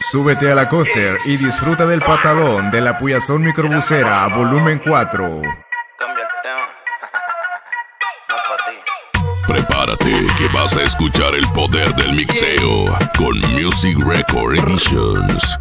Súbete a la coaster y disfruta del patadón de la Puyazón Microbusera volumen 4. Prepárate que vas a escuchar el poder del mixeo con Music Record Editions.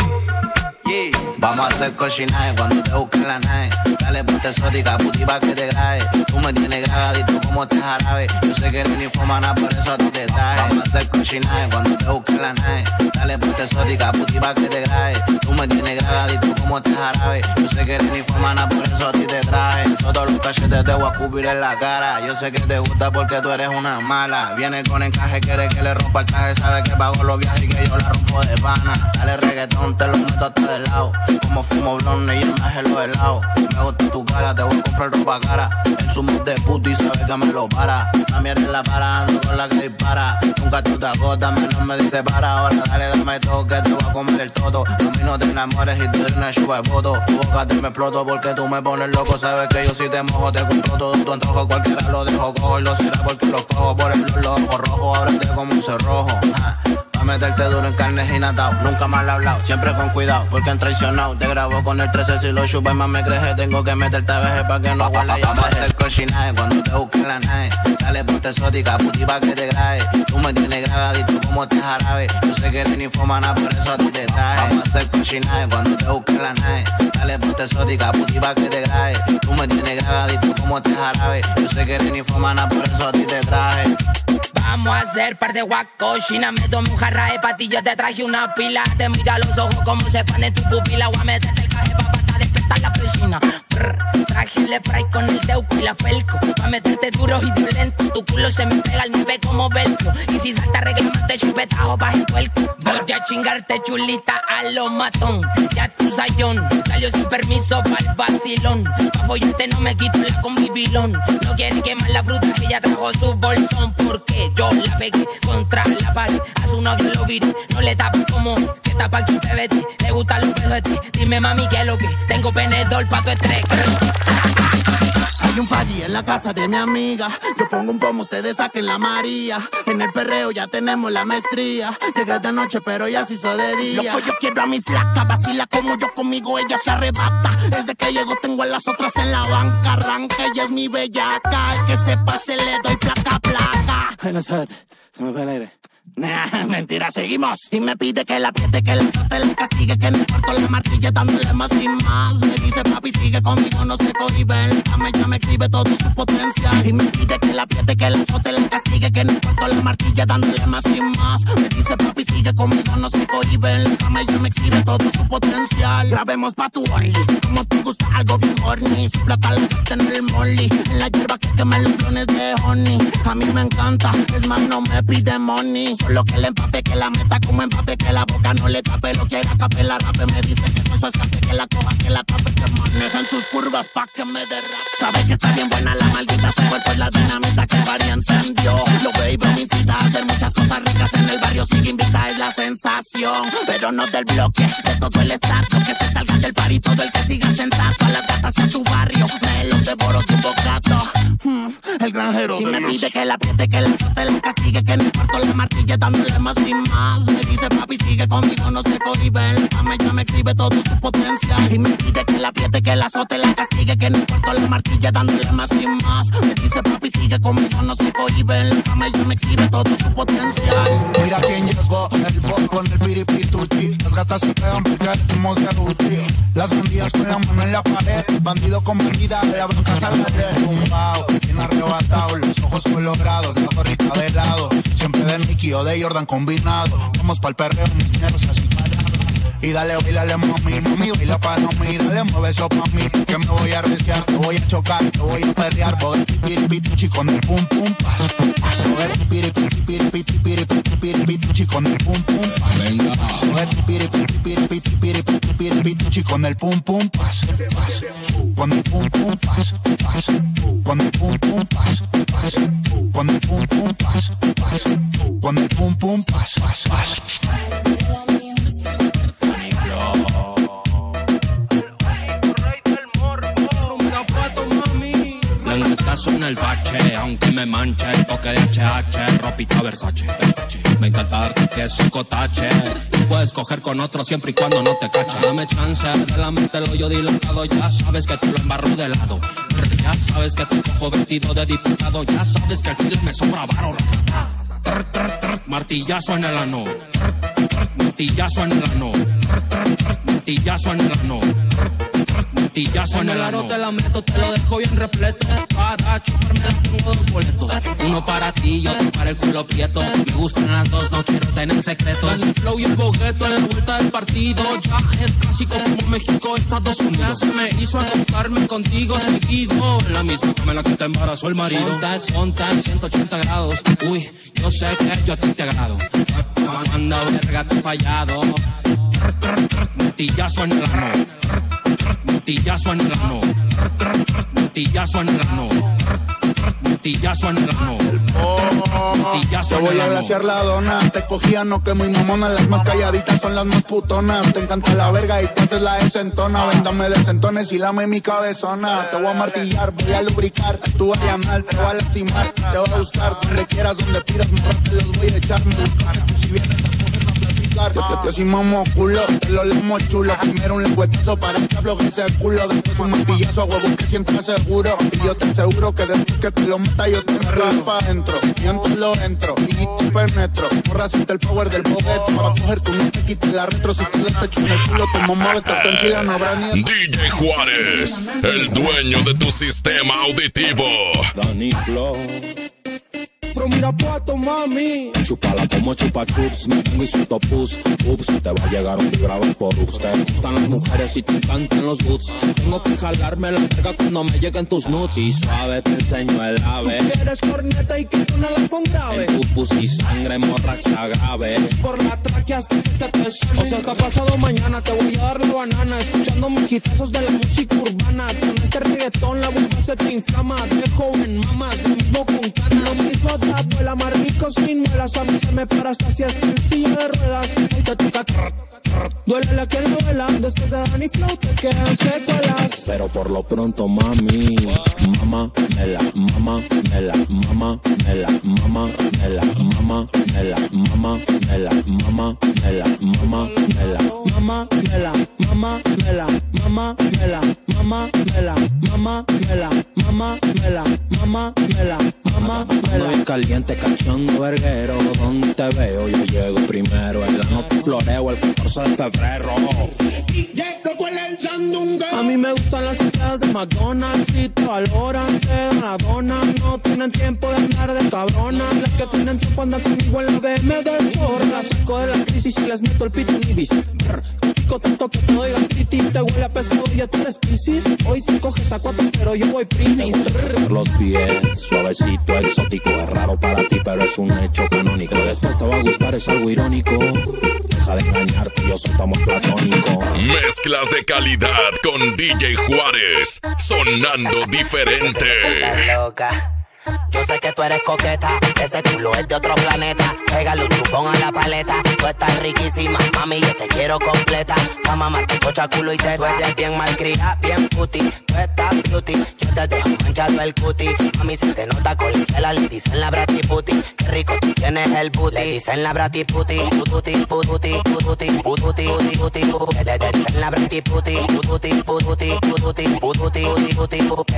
Vamos a hacer cochinaje cuando te busques la nave. Dale ponte exótica, puti pa' que te grabe. Tú me tienes grabadito como te jarabe. Yo sé que eres ninfomana, por eso a ti te traje. Vamos a hacer cochinaje cuando te busques la nave. Dale ponte exótica, puti pa' que te grabe. Tú me tienes grabadito como te jarabe. Yo sé que eres ninfomana, por eso a ti te traje. Todos los cachetes te voy a escupir en la cara. Yo sé que te gusta porque tú eres una mala. Viene con encaje, quiere que le rompa el traje. Sabe que pago los viajes y que yo la rompo de pana. Dale reggaetón, te lo meto hasta del lado. Como fumo blonde y el más los helados. Me gusta tu cara, te voy a comprar ropa cara. En su mood de puto y sabe que me lo para. La mierda en la para, ando con la que dispara. Nunca tú te agotas, menos me dice para. Ahora dale, dame todo que te voy a comer el toto. A mí no te enamores y tú eres una chupa de voto. Tu boca te me exploto porque tú me pones loco. Sabes que yo si te mojo te compro todo tu antojo. Cualquiera lo dejo cojo y lo será porque los cojo. Por los ojos rojos, ahora te como un cerrojo. Pa' meterte duro en carne y natao. Nunca mal hablado, siempre con cuidado. Porque han traicionado, te grabo con el 13 si lo chupas más me creje. Tengo que meterte a veje pa' que no huela. Vamos a hacer cochinaje cuando te busques la nave. Dale ponte exótica, puti pa' que te grabe. Tú me tienes grabadito como te jarabe. Yo sé que eres ninfomana, por eso a ti te traje. Vamos a hacer cochinaje cuando te busques la nave. Dale ponte exótica, puti pa' que te grabe. Tú me tienes grabadito como te jarabe. Yo sé que eres ninfomana, por eso a ti te traje. Vamos a hacer par de guacochina. Me tomé un jarra de patillas, te traje una pila. Te mira los ojos como se pone tu pupila. Voy a meterte el caje pa' pata, despertar la piscina. Traje el spray con el teuco y la pelco. Pa' meterte duro y violento. Tu culo se me pega al nieve como velcro. Y si salta reclamarte chupetajo pa' el puerco. Voy a chingarte chulita a lo matón. Ya tu sayón salió sin permiso pa'l vacilón. Pa' follarte no me quito la convivilón. No quiere quemar la fruta que ella trajo su bolsón. Porque yo la pegué contra la pared. A su novio lo viré, no le tapo como que tapa aquí PBT. Le gustan los pedos de ti. Dime mami qué es lo que tengo penedor pa' tu estrés. Hay un party en la casa de mi amiga. Yo pongo un pomo, ustedes saquen la María. En el perreo ya tenemos la maestría. Llegué de noche pero ya se hizo de día. Loco, yo quiero a mi flaca, vacila como yo conmigo, ella se arrebata. Desde que llego tengo a las otras en la banca. Arranca, ella es mi bellaca. El que se pase le doy placa, placa. Ay, no, espérate, se me fue el aire. Nah, mentira, seguimos. Y me pide que la apriete, que la azote, la castigue, que en el cuarto la martille dándole más y más. Me dice papi sigue conmigo, no se cohibe. En la cama ella me exhibe todo su potencial. Y me pide que la apriete, que la azote, la castigue, que en el cuarto la martille dándole más y más. Me dice papi sigue conmigo, no se cohibe. En la cama ella me exhibe todo su potencial. Grabemos pa' tu only, como te gusta algo bien horny. Plata la vista en el molly, en la hierba que quema los clones de honey. A mí me encanta, es más no me pide money. Solo que le empape, que la meta como empape, que la boca no le tape, lo quiera cape, la rape, me dice que eso escape, que la coja, que la tape, que maneja en sus curvas pa' que me derrape. Sabe que está bien buena la maldita, su cuerpo es la dinamita que varía encendió. Lo baby me incita a hacer muchas cosas ricas en el barrio, sigue invita es la sensación, pero no del bloque, de todo el estatus, que se salga del party, todo el que siga sentado, a las gatas en tu barrio, me los devoro tu bocato. El granjero y me pide que la apriete, que la azote, la castigue, que en el cuarto la martille dándole más y más. Me dice papi sigue conmigo, no se cohibe. En la cama ella me exhibe todo su potencial. Y me pide que la apriete, que la azote, la castigue, que en el cuarto la martille dándole más y más. Me dice papi sigue conmigo, no se cohibe. En la cama ella me exhibe todo su potencial. Mira quién llegó, el bot con el piripituchi. Las gatas se pegan porque estamos de ruti. Las bandidas con la mano en la pared. Bandido con bandida, la bronca salga de tumbao. Bien arrebatado, los ojos colorados, la gorrita de lado. Siempre de Nicky o de Jordan combinado. Vamos pa'l perreo, mis negros así parados. Y dale, bailale, mami, mami, baila para mí. Dale, mueve eso pa' mí, que me voy a arriesgar. Te voy a chocar, te voy a perrear. Piripituchi con el pum pum pas. Piripituchi con el pum pum pas. Piripituchi con el pum pum pas. Con el pum pum pas. Con el pum pum pas. Con el pum pum pas. Con el pum pum pas. Suena el bache, aunque me manche, el toque de HH, ropita Versace. Me encanta darte queso cotache. Tú puedes coger con otro siempre y cuando no te cache. Dame chance de la mente lo yo dilatado. Ya sabes que te lo embarro de lado. Ya sabes que te cojo vestido de diputado. Ya sabes que aquí me sobra varo. Martillazo en el ano. Martillazo en el ano. Martillazo en el ano. Martillazo en el ano. Te la meto, te lo dejo bien repleto. Para chuparme tengo 2 boletos. Uno para ti y otro para el culo prieto. Me gustan las dos, no quiero tener secretos. El flow y el bogueto en la vuelta del partido. Ya es clásico como México, Estados Unidos. Se me hizo acostarme contigo seguido. En la misma cama en la que te embarazó el marido. Ponta en 180 grados. Uy, yo sé que yo a ti te agrado. Cuando verga te he fallado. Martillazo en el ano. Martillazo en el ano. Martillazo en el ano. Martillazo en el ano. Te voy a glaciar la dona. Te cogía, no que muy mamona. Las más calladitas son las más putonas. Te encanta la verga y te haces la desentona. Véndame desentones y lame mi cabezona. Te voy a martillar, voy a lubricar. Tú vas a llamar, te voy a lastimar. Te voy a buscar donde quieras, donde pidas. Me te los voy a echar. Si vienes a yo soy mamo culo, te lo lemo chulo. Primero un lengüetazo para que afloje ese culo. Después un martillazo a huevo que sientas seguro. Y yo te aseguro que después que te lo meta yo te enrollo pa' adentro. Y entonces lo entro y te penetro. Morra, siente el power del boguete. Va a coger tu no te quites la retro. Si te desecho en el culo, tu mamá va a estar tranquila, no habrá ni... DJ Juárez, el dueño de tu sistema auditivo. Danny Flow. Pero mira pato, mami. Chupala como chupa chups. Me tengo y suelto pus. Ups, te va a llegar un grave por ups. Te gustan las mujeres y te encantan los boots. Tengo que jalarme la verga cuando me lleguen tus nuts. Y suave te enseño el ave. Tú quieres corneta y que suena la con grave. En tu pus y sangre, hemorragia grave. Es por la tráquea hasta que se te sane. O sea, hasta pasado mañana te voy a dar la banana. Escuchando mis hitazos de la música urbana. Con este reggaetón la bomba se te inflama. De joven mamas, lo mismo con canas. Lo mismo vuela más rico sin muelas. A mí se me para hasta si es en silla de ruedas. Hoy te toca duele la que no vuela. Después de Danny Flow te quedan secuelas. Pero por lo pronto mami, mamá, mela, mamá, mela, mamá, mela, mamá, mela, mamá, mela, mamá, mela, mamá, mela, mamá, mela, mamá, mela, mamá, mela, mamá, mela, mamá, mela, mamá, mela, mamá, mela, mamá, mela, mamá, mela. Muy caliente, cachondo, verguero. Donde te veo, yo llego primero. En la noche floreo el 14 de febrero. A mí me gustan las citas de McDonald's. Si te valoran, te dan la dona. No tienen tiempo de andar de cabrona. Las que tienen tiempo andan conmigo en la BM del zorro. Las saco de la crisis y les meto el pito en Ibis. Pico tanto que te doy gastritis. Te huele a pescado y ya tú eres piscis. Hoy te coges a 4 pero yo voy primis. Los pies, suavecito, exótico. Es raro para ti pero es un hecho canónico. Después te va a gustar, es algo irónico. Deja de engañarte, yo soltamos platónico. Mezclas de calidad con DJ Juárez, sonando diferente. Estás loca. Yo sé que tú eres coqueta, ese culo es de otro planeta. Pégale un chupón a la paleta. Tú estás riquísima, mami, yo te quiero completa. Pa' mamarte cocha, culo y te. Tú eres bien malcriada, bien puti. Tú estás beauty, yo te dejo manchado el cuti. Mami, si te nota colicela, le dicen la bratiputi. Qué rico tú tienes el booty. Le dicen la bratiputi, pututi, pututi, pututi, pututi, pututi, pututi. Le dicen la bratiputi, pututi, pututi, pututi, pututi, pututi, pututi.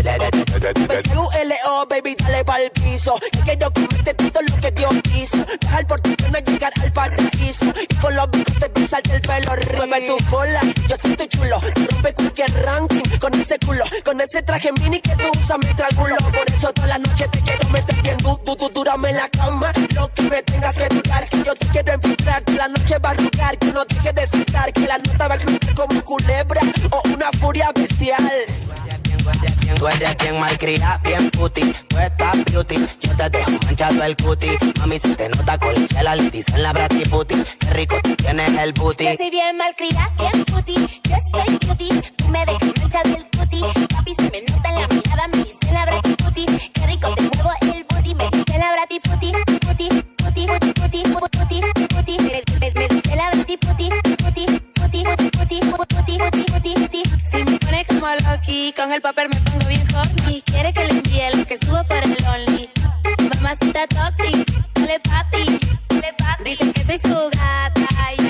PSULO, baby, dale pa'l piso. Yo quiero comerte todo lo que Dios hizo. Dejar por ti no llegar al paraíso. Y con los bigotes besarte el pelo rizo. Mueve tu cola, yo siento chulo. Te rompe cualquier ranking con ese culo. Con ese traje mini que tú usas me trangulo. Por eso toda la noche te quiero meter bien durame en la cama. Lo que me tengas que tocar, que yo te quiero infiltrar. Que la noche va a arrugar, que no dejes de citar. Que la nota va a explotar como culebra o una furia bestial. Tú eres bien malcriada, bien puti. Tú estás beauty, yo te dejo manchado el cuti. Mami, si te nota colicela, le dicen la bratiputi. Qué rico tú tienes el booty. Yo soy bien malcriada, bien puti. Yo estoy beauty, tú me dejas manchado el cuti. Papi, se me nota en la mirada, me dicen la bratiputi. Qué rico te muevo el booty, me dicen la bratiputi. Puti, puti, puti, puti, puti, puti. Me dice la bratiputi. Puti, puti, puti, puti, puti, puti, puti. Si me pone como loqui, con el papel me pongo bien horny. Quiere que le envíe lo que subo por el Only. Mamacita toxic, dale papi, dale papi.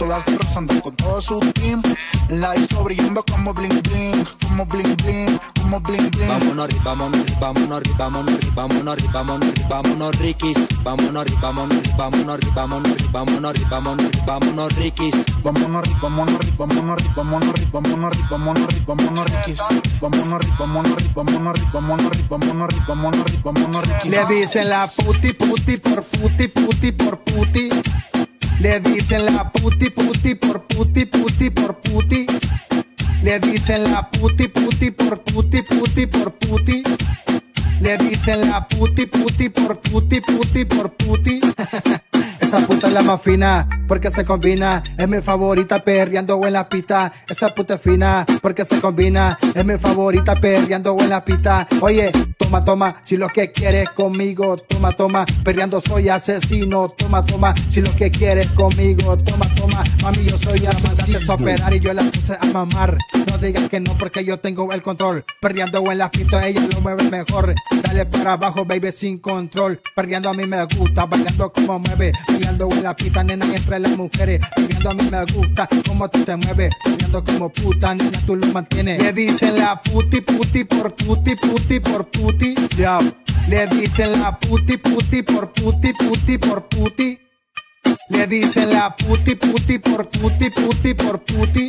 todas rozando con todo su team. En la disco brillando como bling bling, como bling bling, como bling bling. Vámonos, vámonos, vámonos, vámonos, vámonos, vámonos, vámonos, Rikis. Vámonos, vámonos, vámonos, vámonos, vámonos, vámonos, vámonos, Rikis. Vámonos, vámonos, vámonos, vámonos, vámonos, vámonos, vámonos, Rikis. Vámonos, vámonos, vámonos, vámonos, vámonos, vámonos, vámonos, Rikis. Le dicen la puti, puti por puti, puti por puti. Le dicen la puti, puti por puti, puti por puti. Le dicen la puti, puti por puti, puti por puti. Le dicen la puti, puti por puti, puti por puti. Esa puta es la más fina, porque se combina. Es mi favorita perreando en la pista. Esa puta es fina, porque se combina. Es mi favorita perreando en la pista. Oye, toma, toma, si lo que quieres conmigo. Toma, toma, perreando soy asesino. Toma, toma, si lo que quieres conmigo. Toma, toma, mami, yo soy asesino. Es operar y yo la puse a mamar. No digas que no, porque yo tengo el control. Perreando en la pista, ella lo mueve mejor. Dale para abajo, baby, sin control. Perreando a mí me gusta, bailando como mueve. Bailando en la pista, nena, entre las mujeres. Bailando a mí me gusta, como tú te mueves. Bailando como puta, nena, tú lo mantienes. Le dicen la puti, puti por puti, puti por puti. Yeah. Le dicen la puti, puti por puti, puti por puti. Le dicen la puti, puti por puti, puti por puti.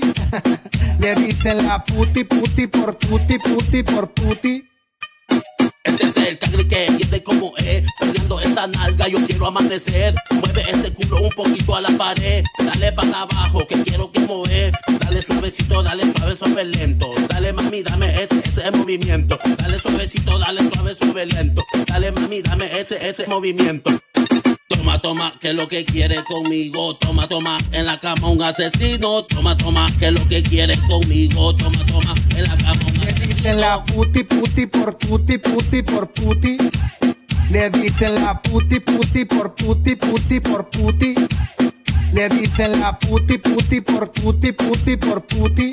Le dicen la puti, puti por puti, puti por puti. Este es el cangre que viene como es. Perdiendo esa nalga, yo quiero amanecer. Mueve ese culo un poquito a la pared. Dale para abajo, que quiero que mover. Dale suavecito, dale suave, suave, lento. Dale mami, dame ese movimiento. Dale suavecito, dale suave, suave, lento. Dale mami, dame ese movimiento. Toma, toma, que lo que quiere conmigo. Toma, toma, en la cama un asesino. Toma, toma, que lo que quiere conmigo. Toma, toma, en la cama un asesino. Le dicen la puti, puti por puti, puti por puti. Le dicen la puti, puti por puti, puti por puti. Le dicen la puti, puti por puti, puti por puti.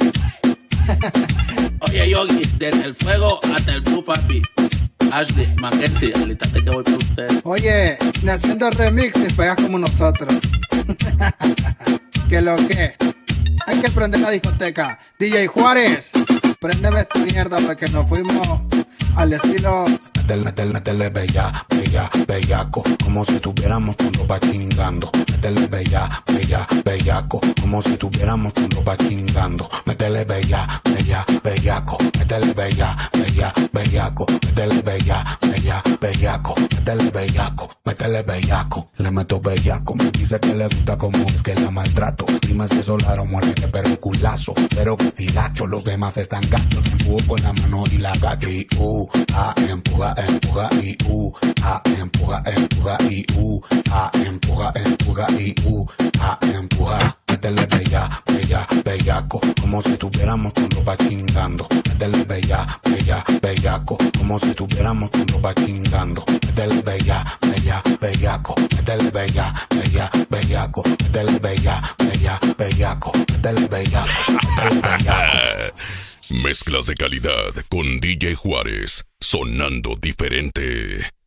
Oye, Yogi, desde el fuego hasta el blue papi. Ashley, Mackenzie, alístate que voy por usted. Oye, haciendo el remix te pegas como nosotros. ¿Qué lo que? Hay que prender la discoteca. DJ Juárez, préndeme esta mierda porque nos fuimos al estilo. Métele bella, bella, bellaco, como si tuviéramos con ropa chingando. Métele bella, bella, bellaco, como si tuviéramos con ropa chingando. Métele bella, bella, bellaco, métele bella, bella, bellaco, métele bella, bella, bellaco, métele bellaco, métele bellaco. Le meto bellaco, me dice que le gusta como es que la maltrato. Dime si solar o muerte, pero culazo, pero que estilacho, los demás están gachos. Empujo con la mano y la gacho y empuja, empuja y empuja, empuja y empuja, empuja y empuja. Métele bella, bella, bellaco, como si tuviéramos con ropa chingando. Métele bella, bella, bellaco, como si tuviéramos con ropa chingando. Métele bella, bella, bellaco, métele bella, bella, bellaco, métele bella, bella, bellaco, métele bellaco, métele bellaco. Mezclas de calidad con DJ Juárez, sonando diferente.